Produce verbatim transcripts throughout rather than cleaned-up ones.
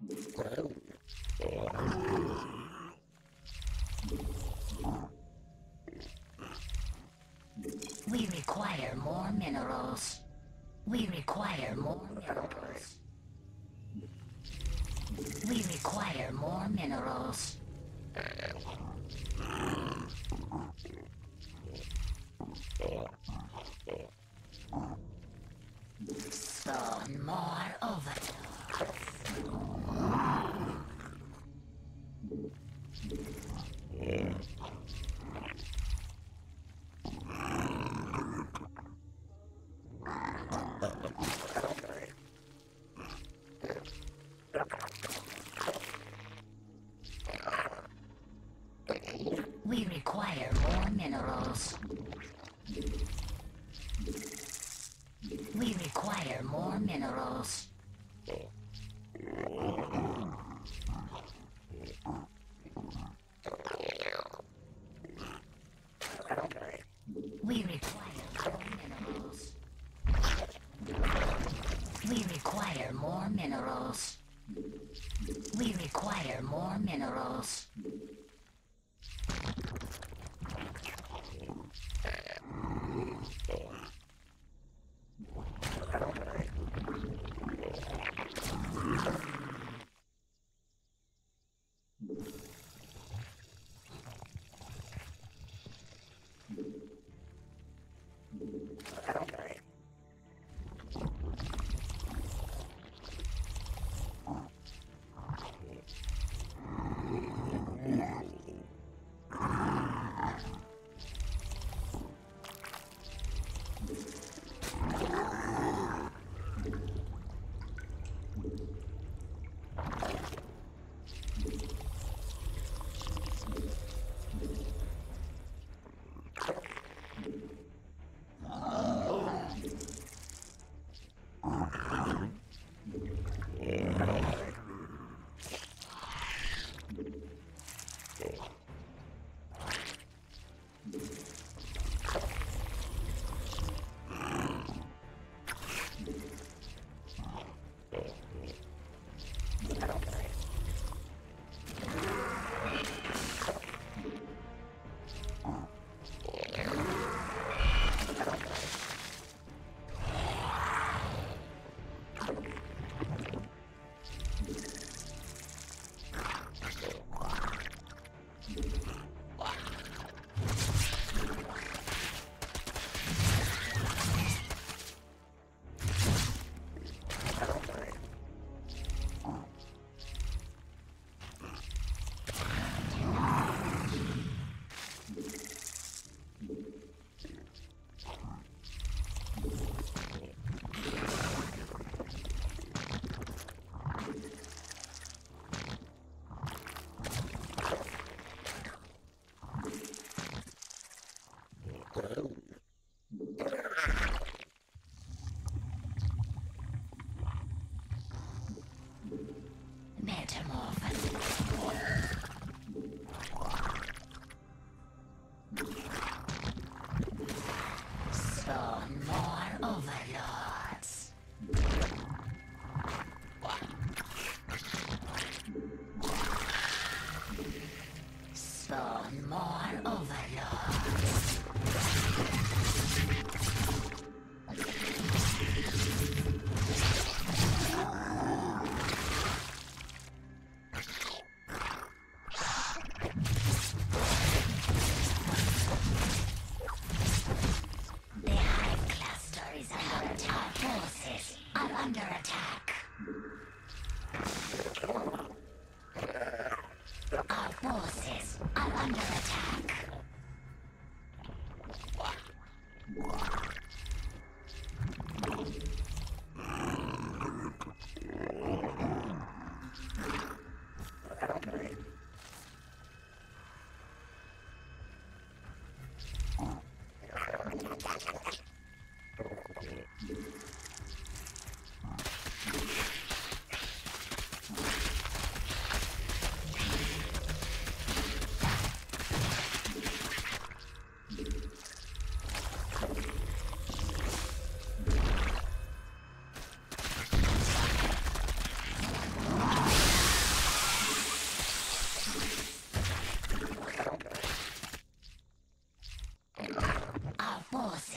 We require more minerals. We require more minerals. We require more minerals. Spawn more overlords. We require more minerals. We require more minerals. We require more minerals. We require more minerals. We require more minerals.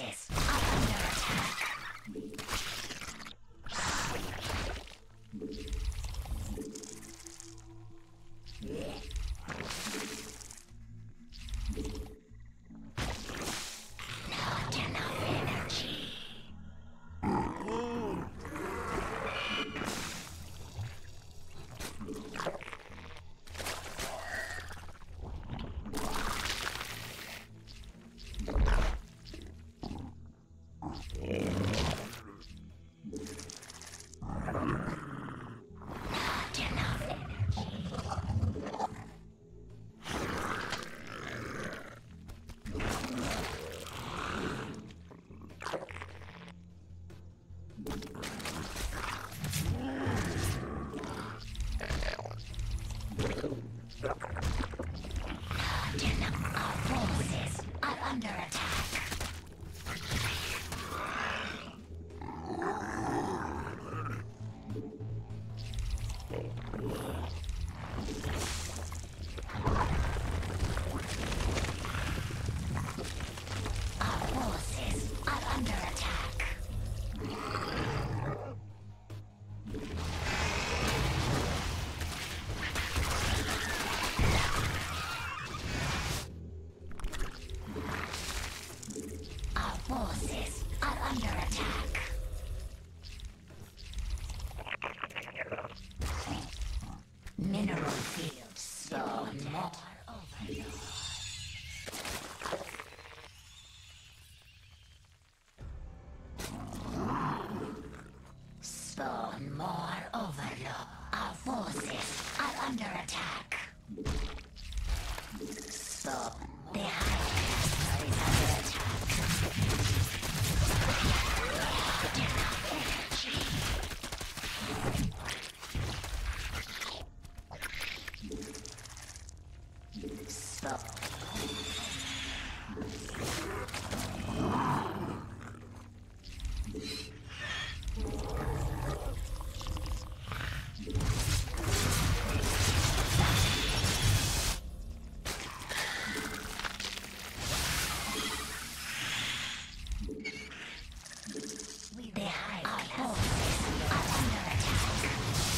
forces are under attack. Not enough energy. Not enough energy. Not enough. Our forces are under attack. Our forces are under attack. Our forces are under attack. Mineral field spawned. More overload. Spawn more overload. Our forces are under attack. Spawn. The high is under attack. Not enough energy. Spawn. The high forces are under attack.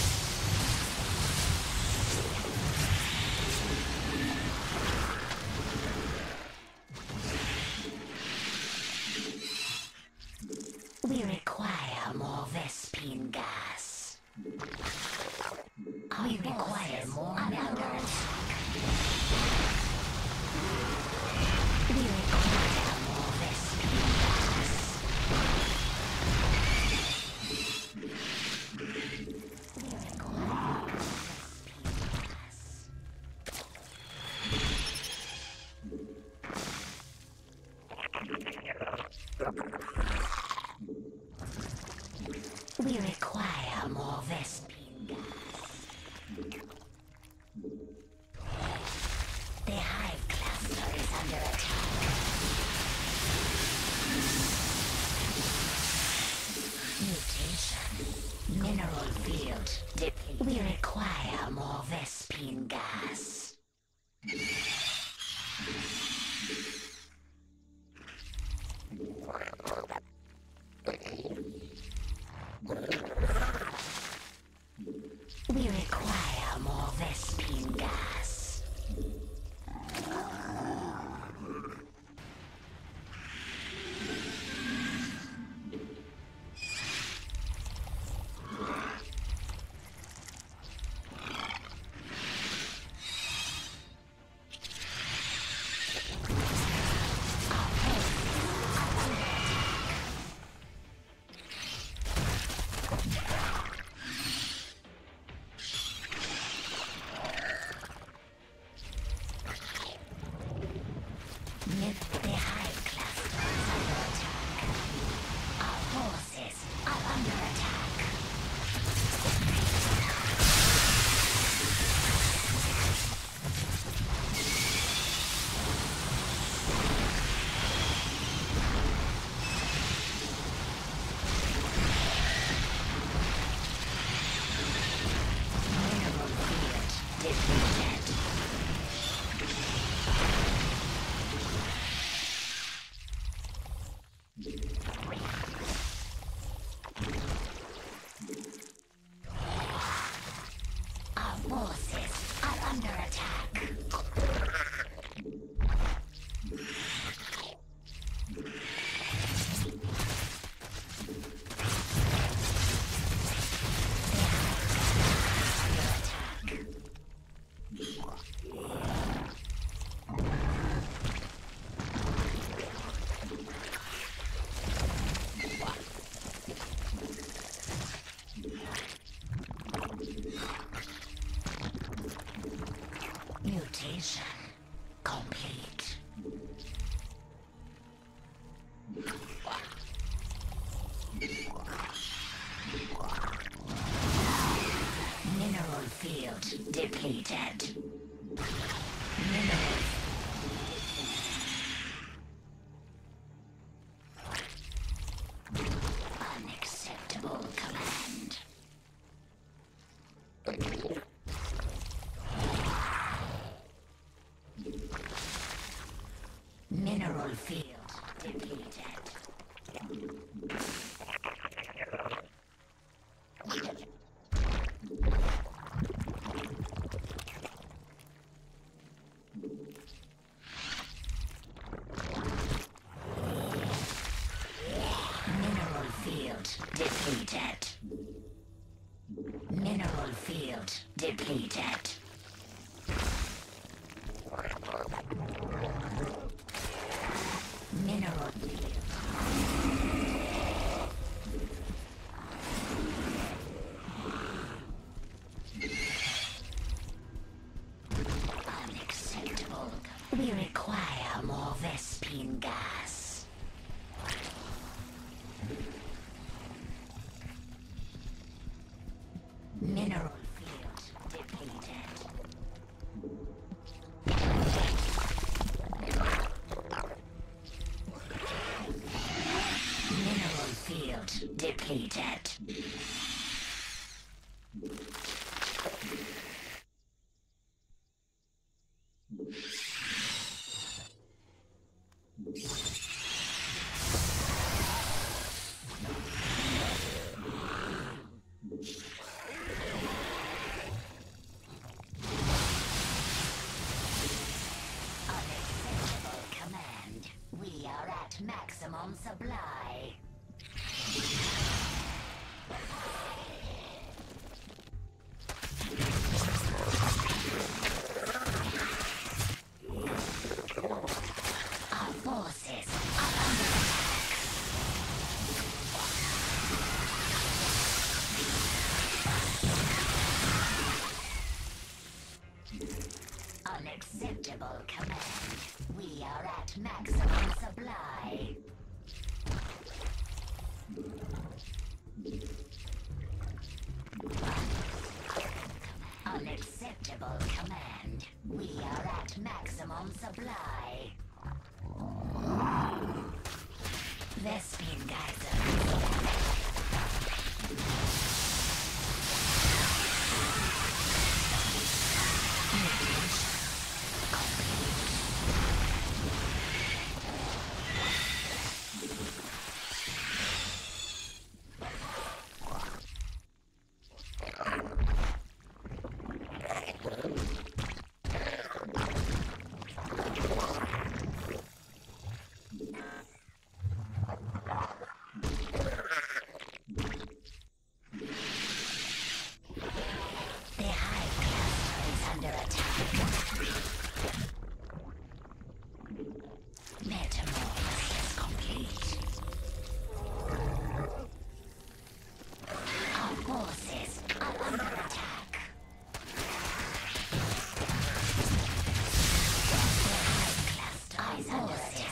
We require more Vespine gas. We require more minerals. We require more Vespine gas. We require more Vespine gas. We require more Vespine gas. The hive cluster is under attack. Mutation. Mineral field depleted. We require more Vespine gas. We require more Vespine gas. under attack. Mutation complete. Mineral field depleted. Mineral unacceptable command. Mineral field depleted. Mineral field depleted. Mineral field depleted. Mineral unacceptable. We require more Vespene gas. Mineral field depleted. Mineral field depleted. Unacceptable command. We are at maximum supply. Our forces are under attack. Unacceptable command. We are at maximum supply. Unacceptable command. We are at maximum supply. Vespene geyser. Metamorphosis complete. Our forces are under attack. The hive cluster is under attack.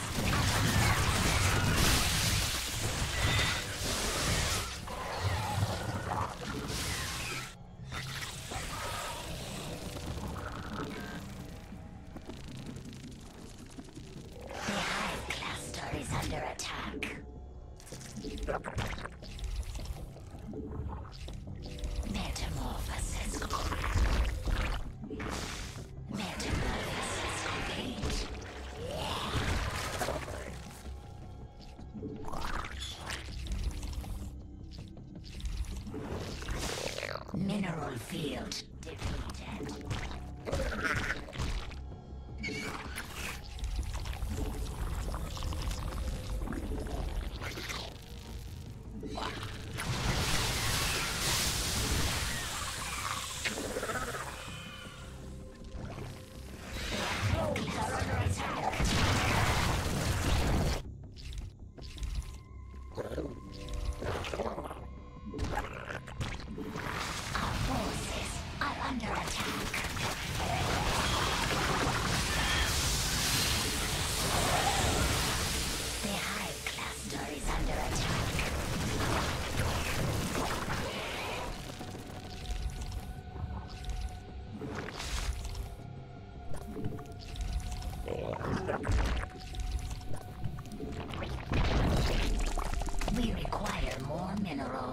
Under attack. Metamorphosis. Metamorphosis complete. Mineral field depleted.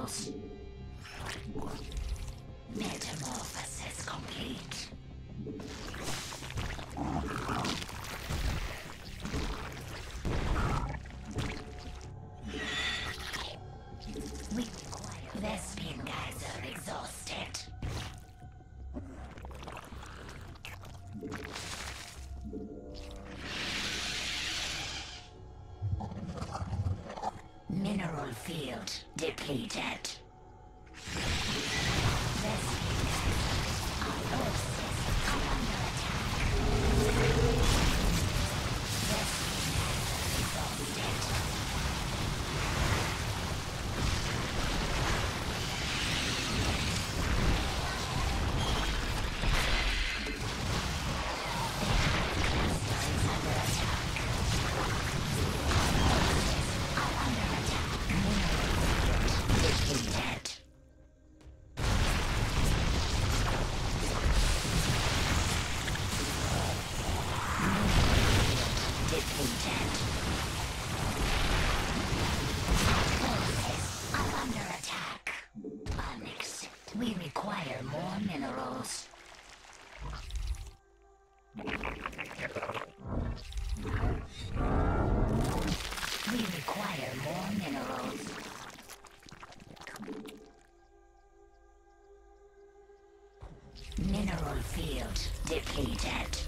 minerals. Metamorphosis complete. We require Vespian geyser exhausted. Mineral field depleted. Vespian geysers are forces are under attack. Vespian geyser exhausted. We require more minerals. We require more minerals. Mineral field depleted.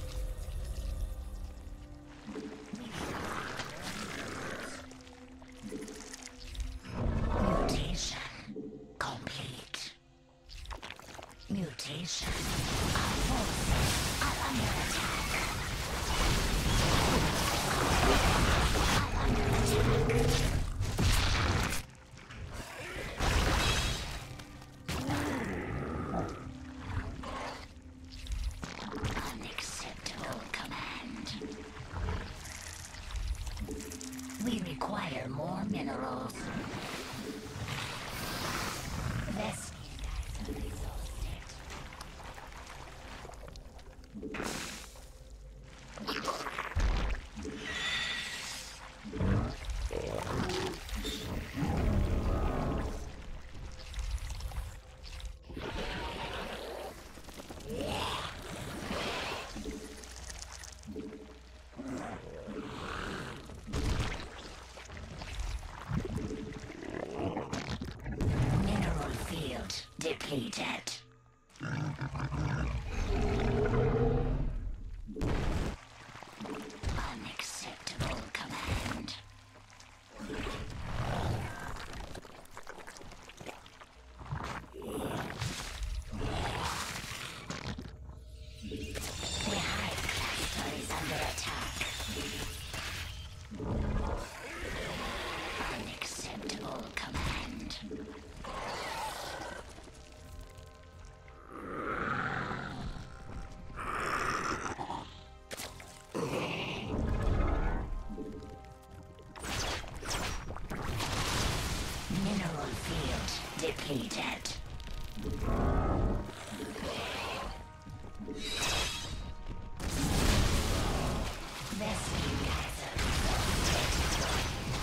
Mutation complete. Mutation. Our forces are under attack. Are under attack. Unacceptable command. We require more minerals. This mineral field depleted. Unacceptable command. The hive cluster is under attack. Unacceptable command. Mineral field depleted. Vespian geyser exhausted.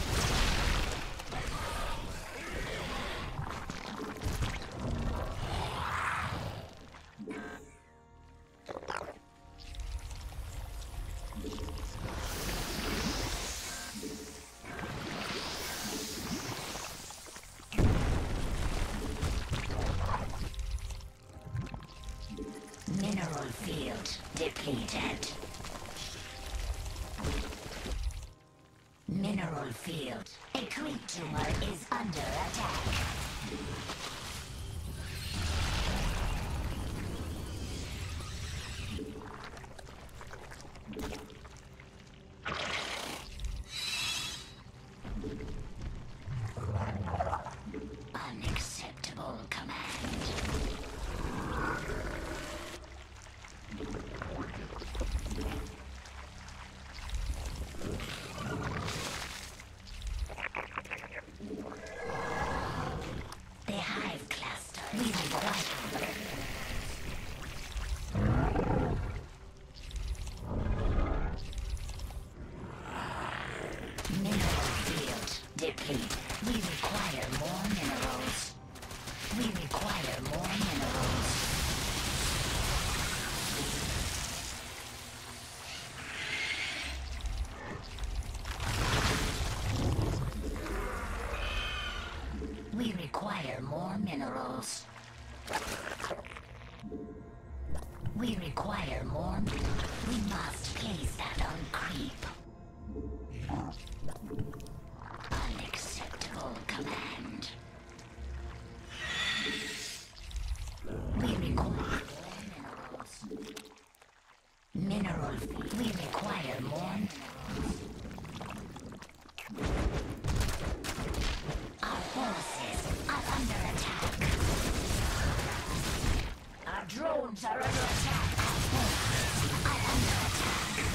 Mineral field depleted. Mineral field. A creep tumor is under attack. Unacceptable command. The hive cluster. We require. Mineral field depleted. We require more minerals. We require more minerals. We require more minerals. We require more. We must place that on creep. Unacceptable command. We require more minerals. Mineral. We require more minerals. Our forces are under attack. Our drones are under attack. Our forces are under attack.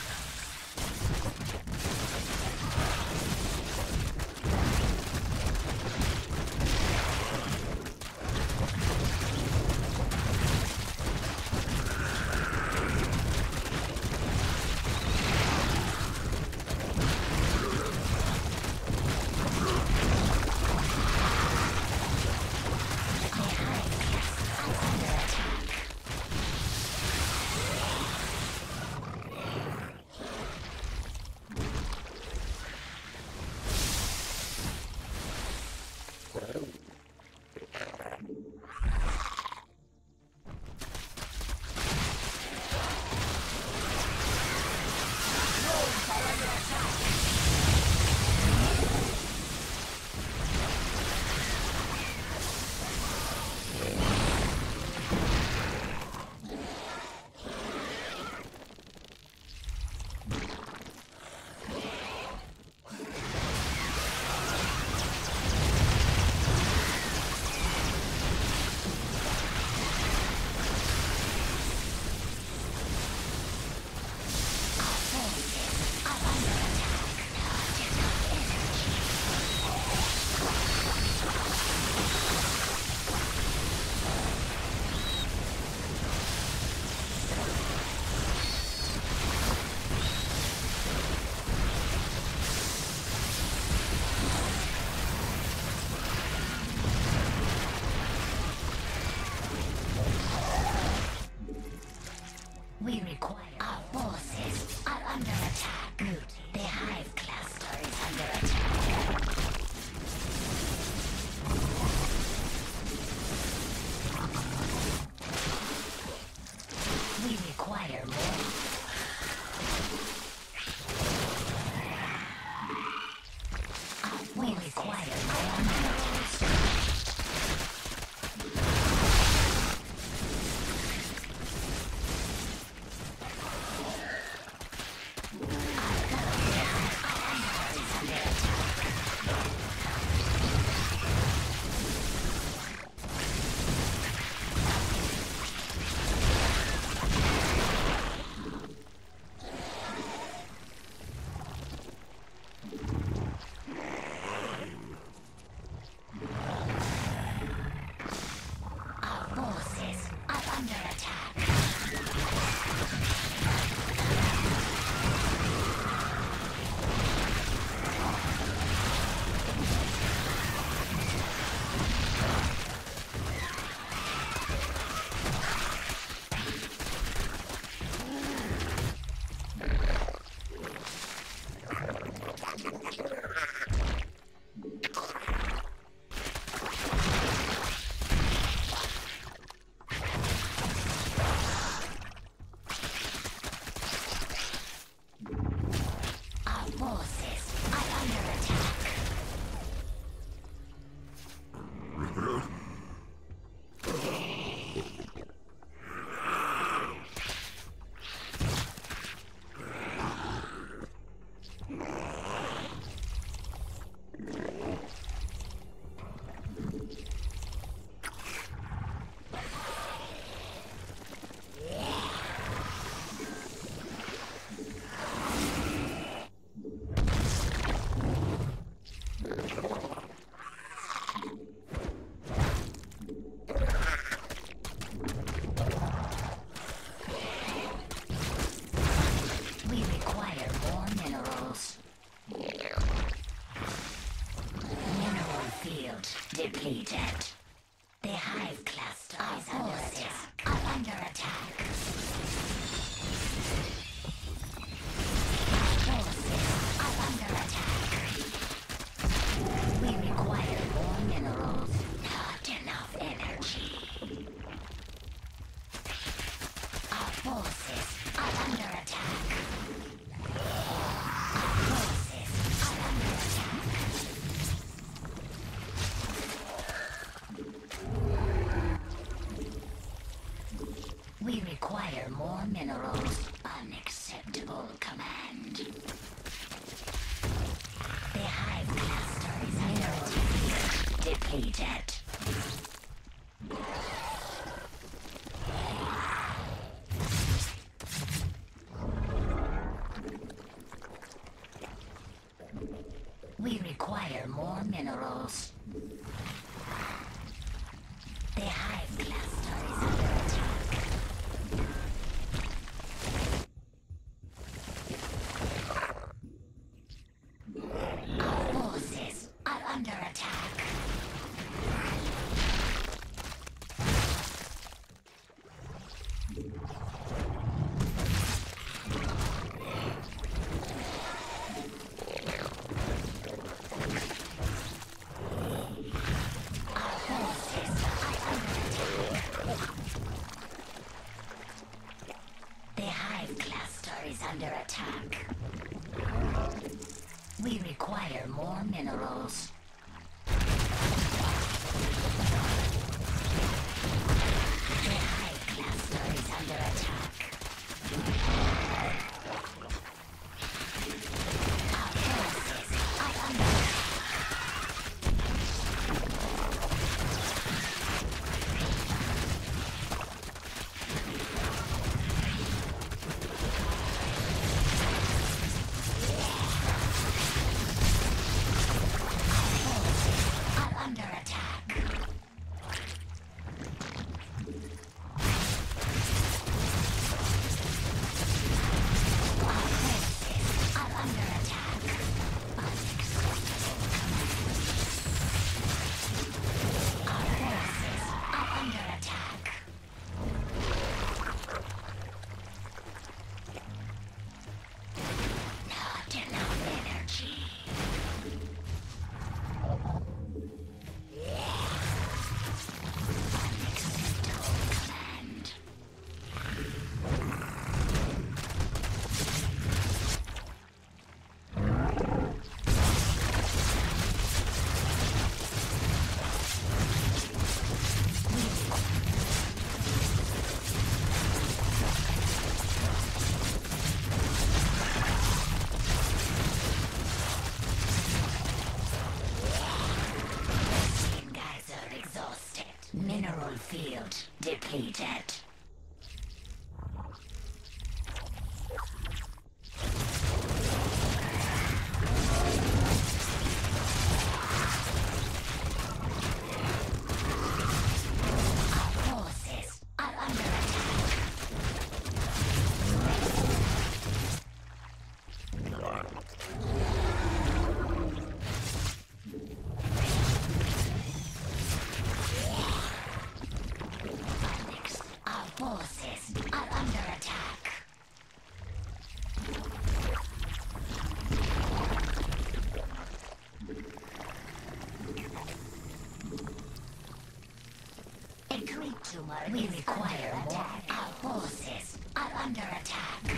We require. Our forces are under attack. Good. The hive cluster is under attack. We require more. Uh, we require more minerals. Depleted. The hive cluster is under attack. Are under attack. Our forces are under attack. We require more minerals. Not enough energy. Our forces are under attack. Our forces are under attack. We require more minerals. Unacceptable command. The hive cluster is under attack. Depleted. We require more minerals. The hive cluster is under attack. Our forces are under attack. Under attack. We require more minerals. The hive cluster is under attack. Our forces are under attack. Mineral field depleted. Our forces are under attack. Our forces are under attack. A great tumor. We require more. Our forces are under attack.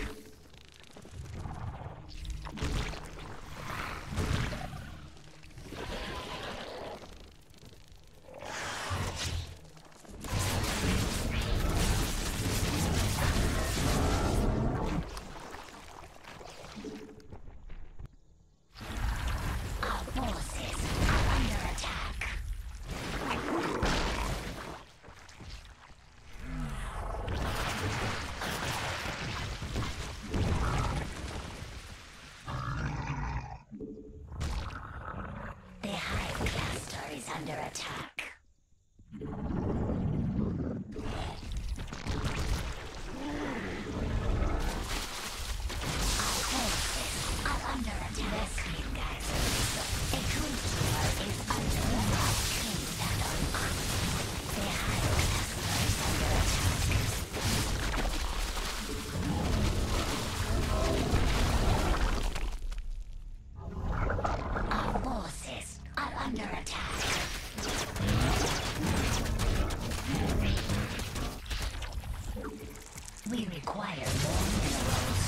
Under attack. Our forces are under attack. Rescue guys. A creature is under attack. Please stand on. The We require more minerals.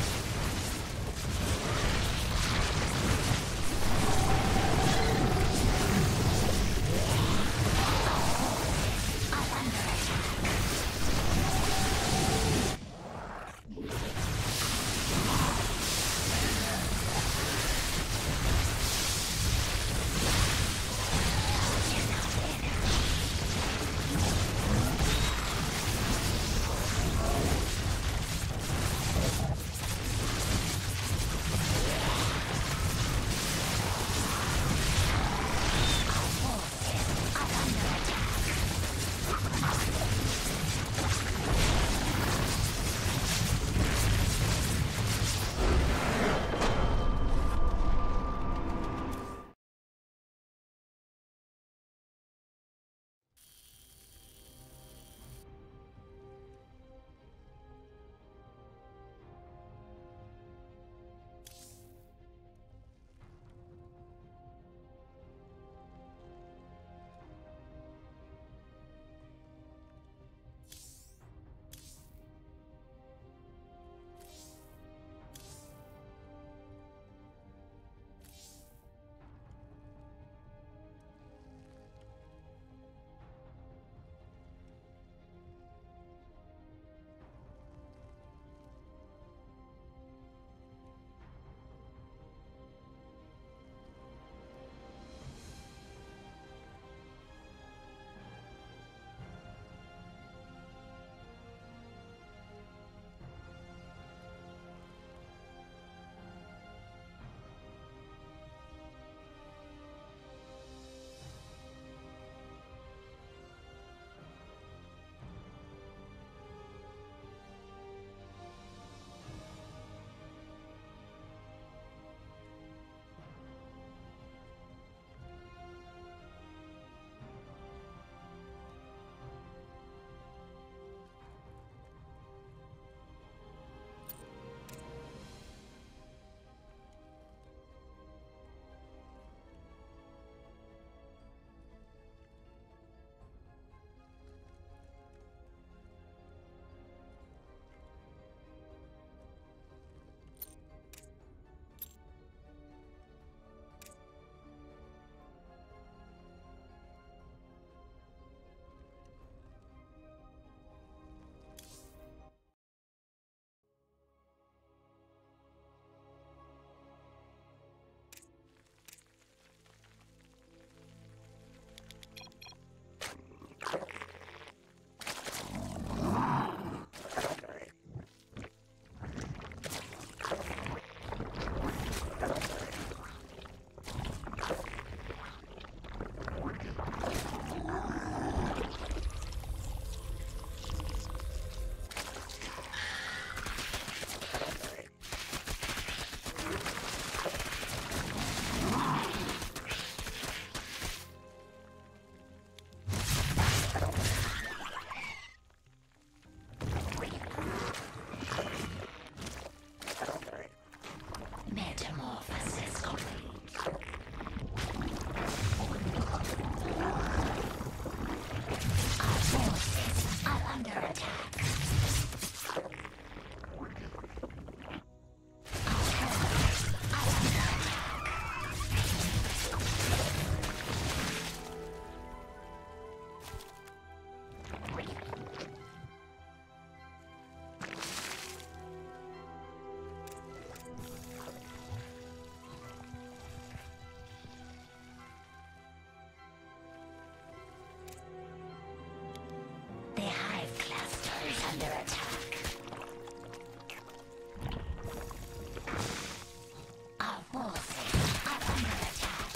Under attack. Our forces are under attack.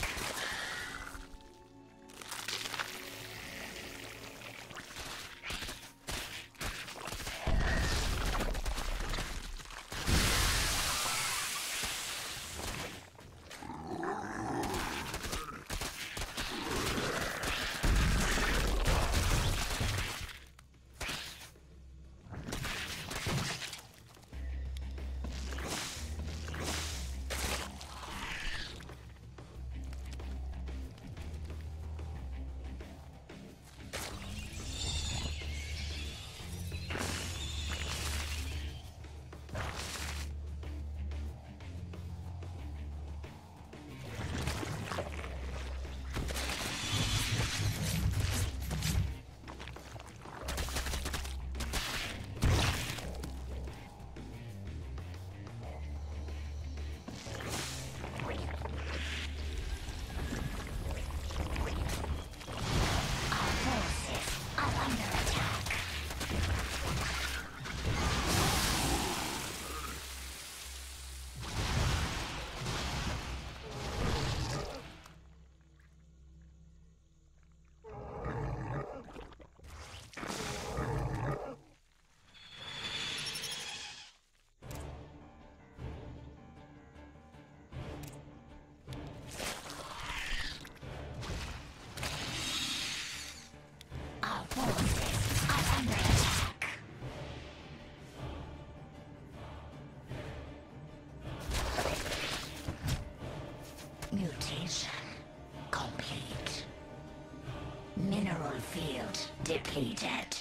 field depleted.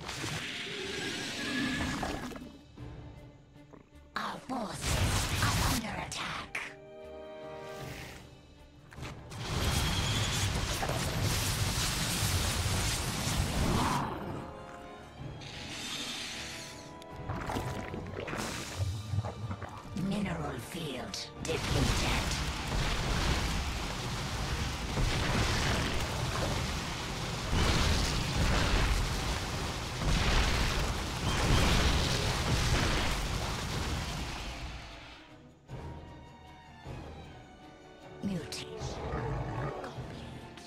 Our forces are under attack. Mineral field depleted. Mutation complete.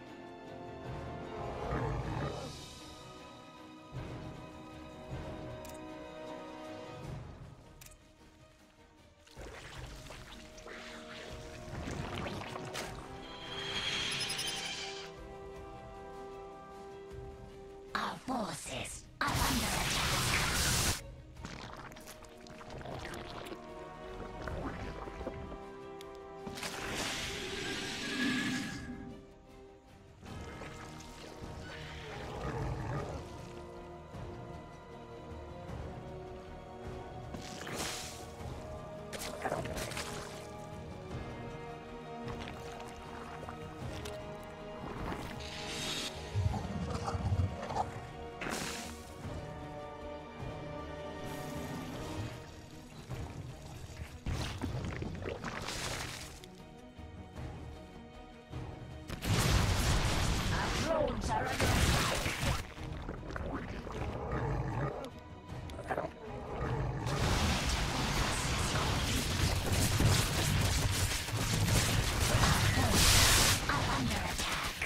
Our forces are under attack. Drones are under attack. Are under attack.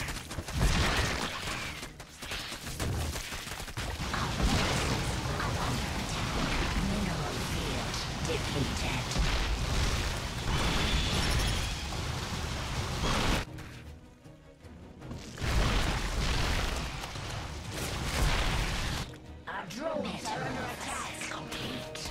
Our forces are under attack. Mineral field depleted. Drones are under attack. Complete.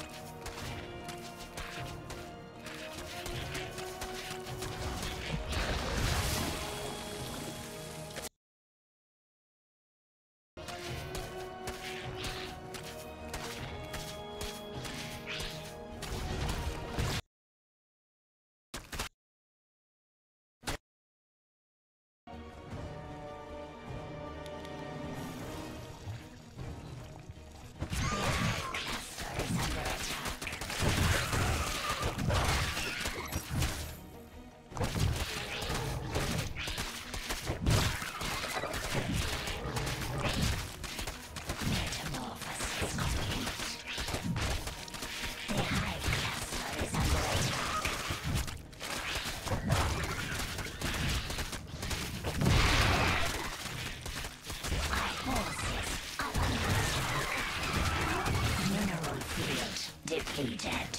Depleted.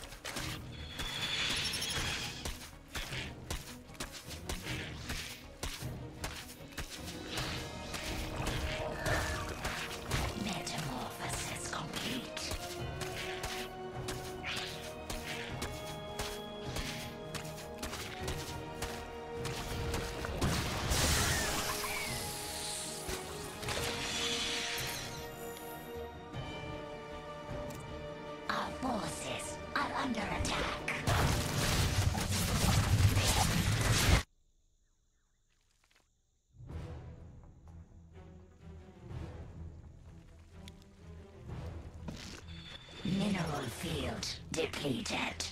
Metamorphosis complete. Our forces are under attack. Mineral field depleted.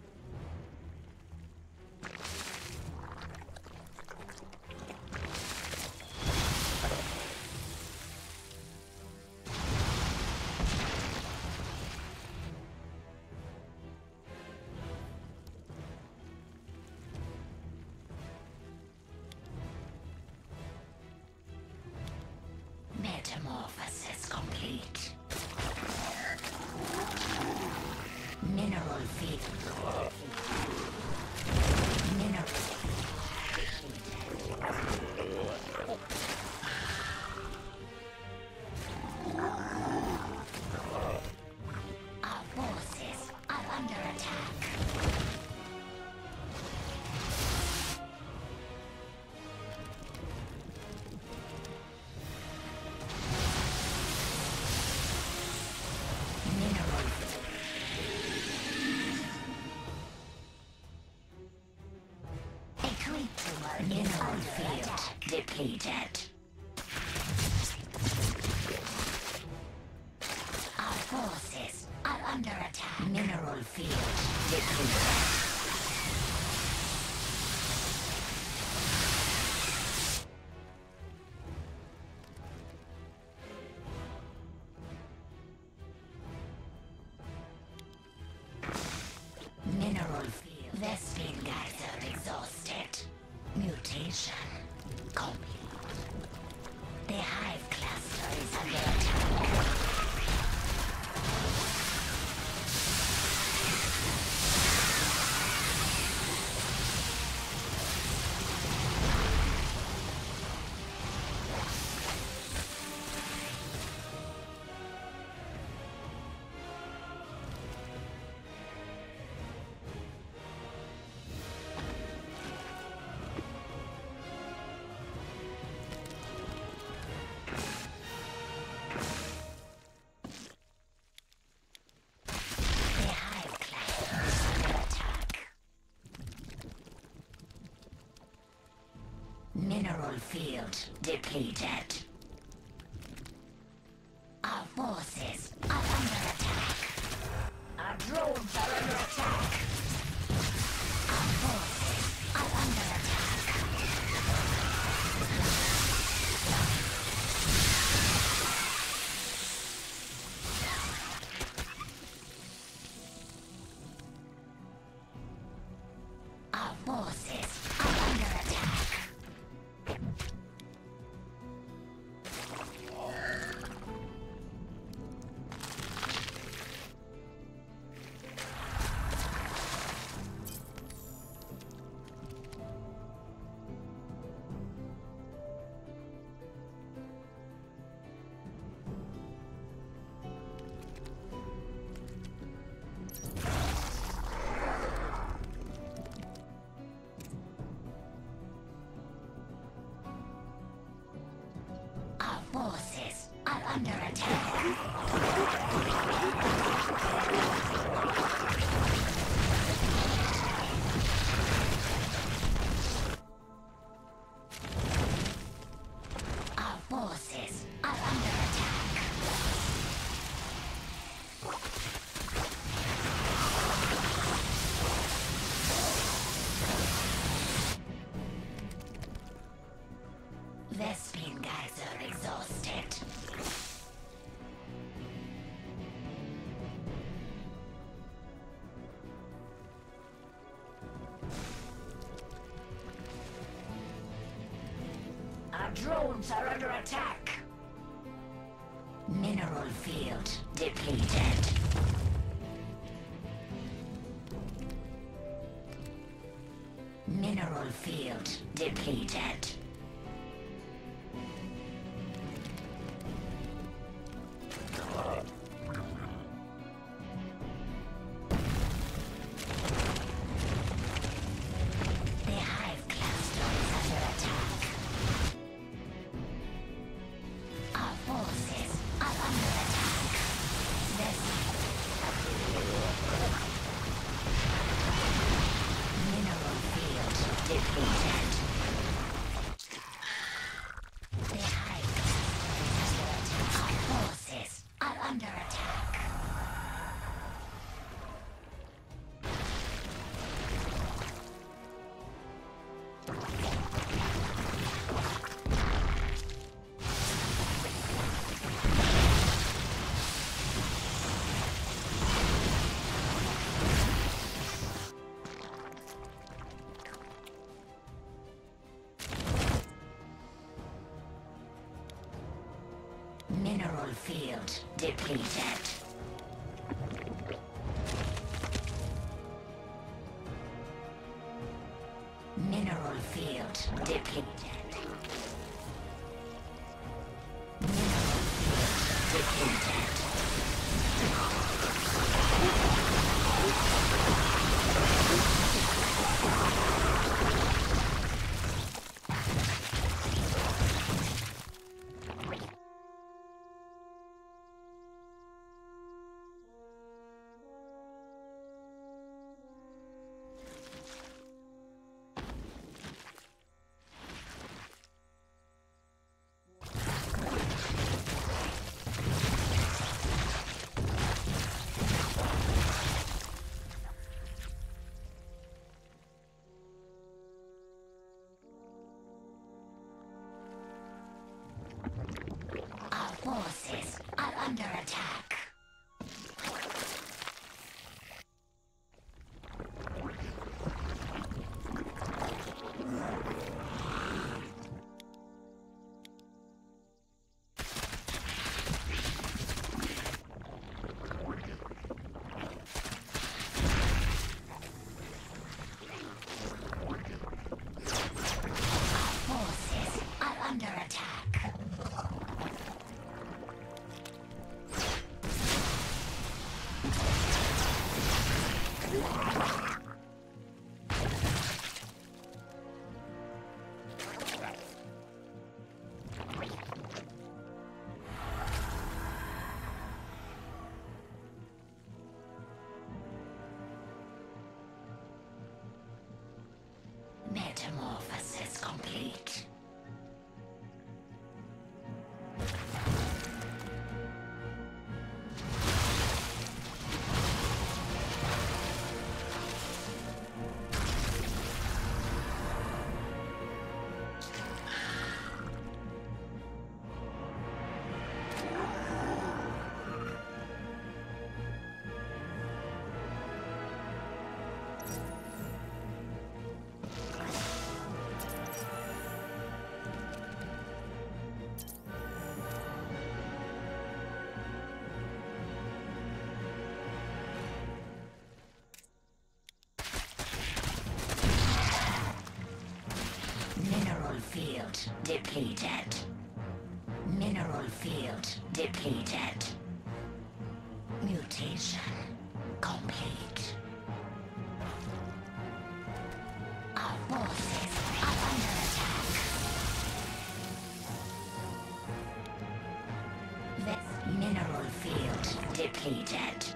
Metamorphosis complete. Mineral field. depleted. Our forces are under attack. Mineral field depleted. Mineral field. Vespene geyser exhausted. Mutation complete. The hive cluster is under attack. Mineral field depleted. Our forces are under attack. Our drones are under attack. Our forces are under attack. Our forces are under attack. Our forces are under attack. Our forces are under attack. Vespene geyser exhausted. Our drones are under attack. Mineral field depleted. Mineral field depleted. The hive cluster is under attack. Our forces are under attack. This mineral field depleted. The hive cluster is under attack. Our forces are under attack. Mineral field depleted. Mineral field depleted. Mineral field depleted. Our forces are under attack. Metamorphosis complete. Field depleted. Mineral field depleted. Mutation complete. Our forces are under attack. This mineral field depleted.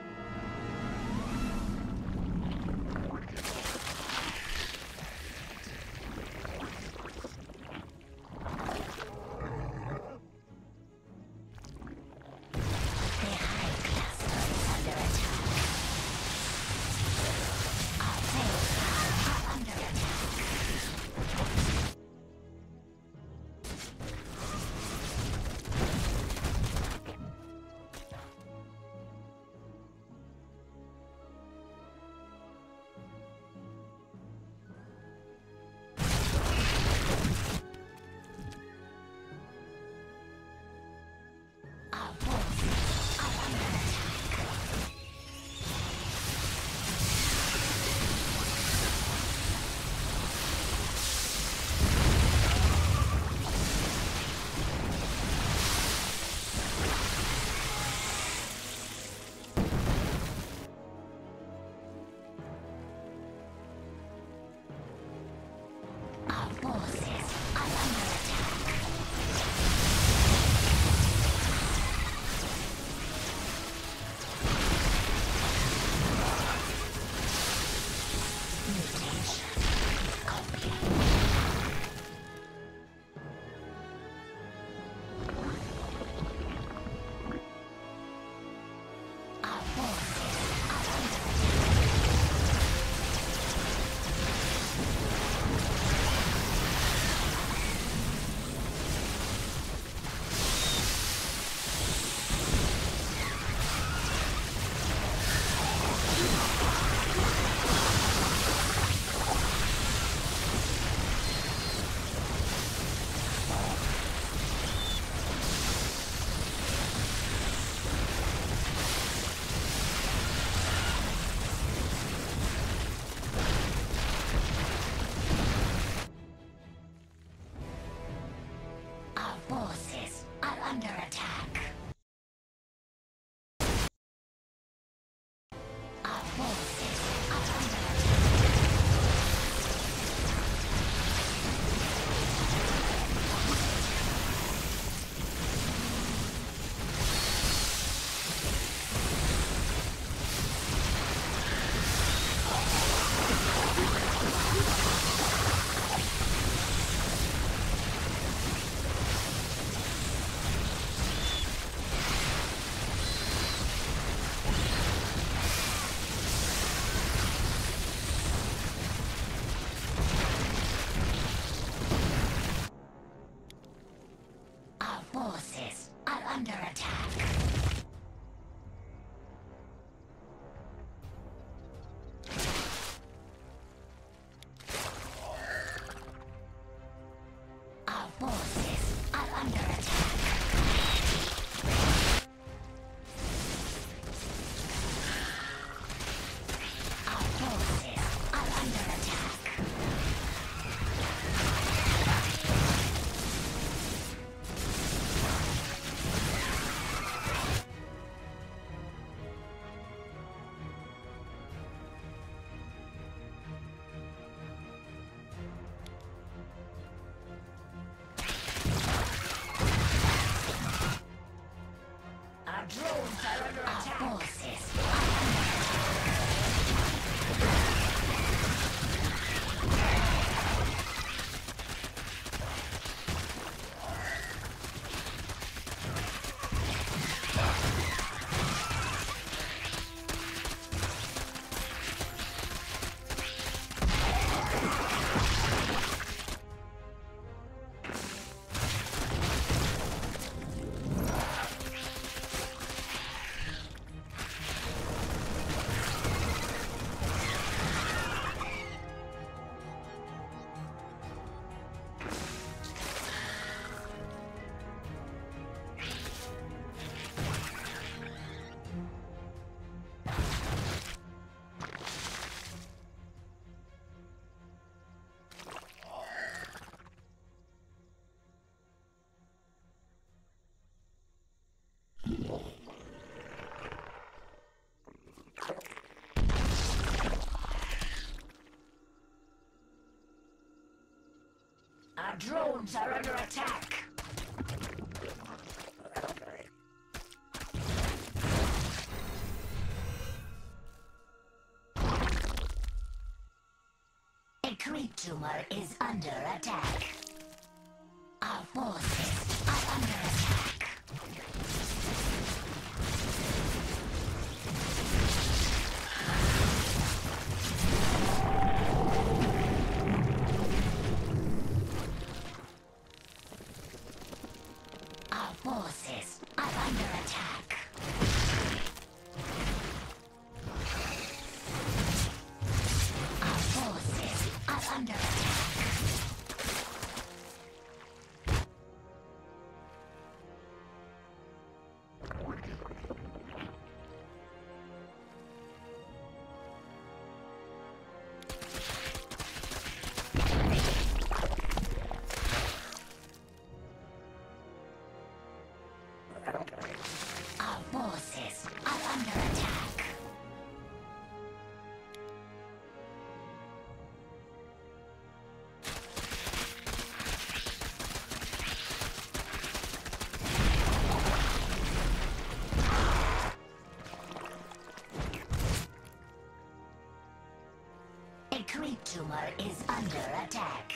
forces are under attack. Our forces are under attack. Our forces are under attack. Our drones are under attack. Our forces are under Our drones are under attack. A creep tumor is under attack. Our forces are under attack. Our forces are under attack. Our forces are under attack. Our forces are under attack. A creep tumor is under attack.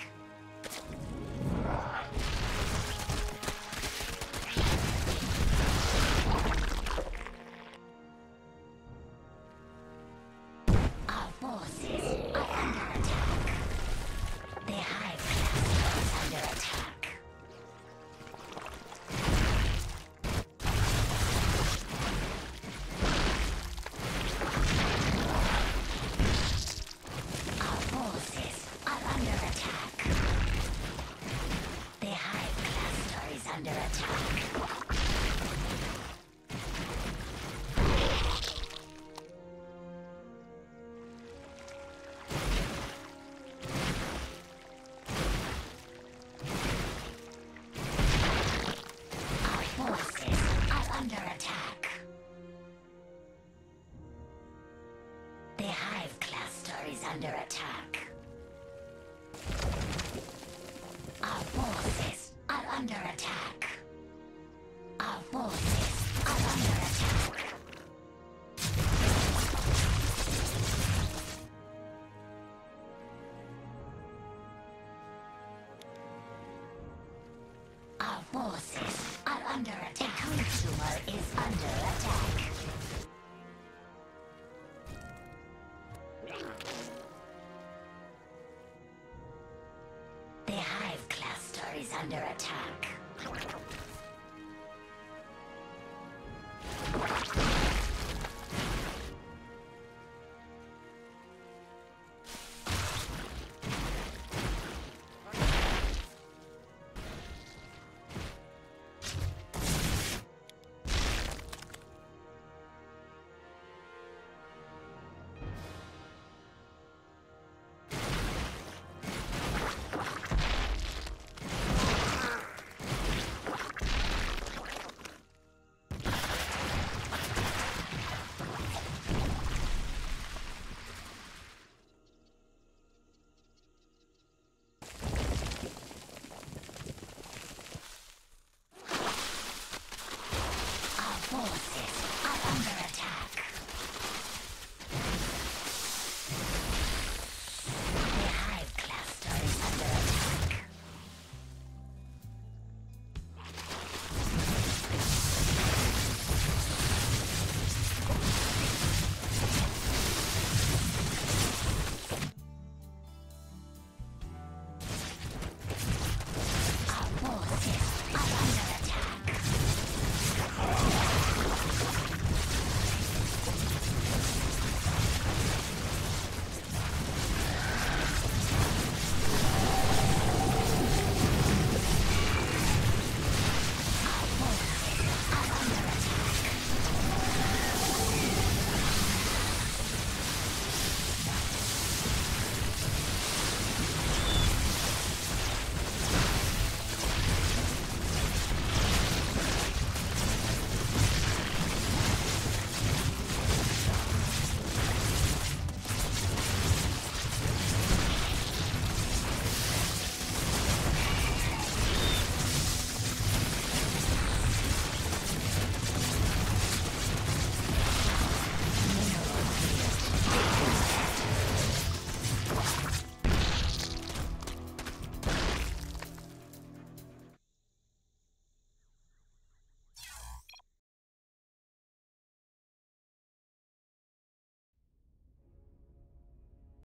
Our forces are under attack. The Hive Cluster is under attack. Our forces are under attack. The Hive Cluster is under attack. Forces are under attack. The Hive Cluster is under attack. Our forces are under attack. Our forces are under attack. Our forces are under attack. A creep tumor is under attack. The Hive Cluster is under attack.